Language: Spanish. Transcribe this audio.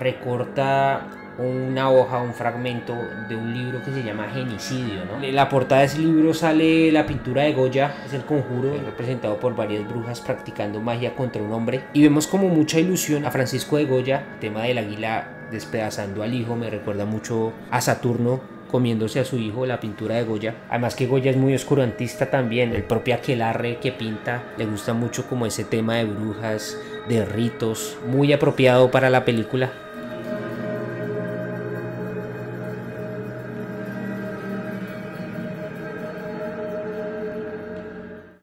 recorta una hoja, un fragmento de un libro que se llama Genicidio, ¿no? En la portada de ese libro sale la pintura de Goya, es el conjuro, representado por varias brujas practicando magia contra un hombre. Y vemos como mucha ilusión a Francisco de Goya. El tema del águila despedazando al hijo me recuerda mucho a Saturno comiéndose a su hijo, la pintura de Goya. Además que Goya es muy oscurantista también. El propio aquelarre que pinta le gusta mucho como ese tema de brujas, de ritos, muy apropiado para la película.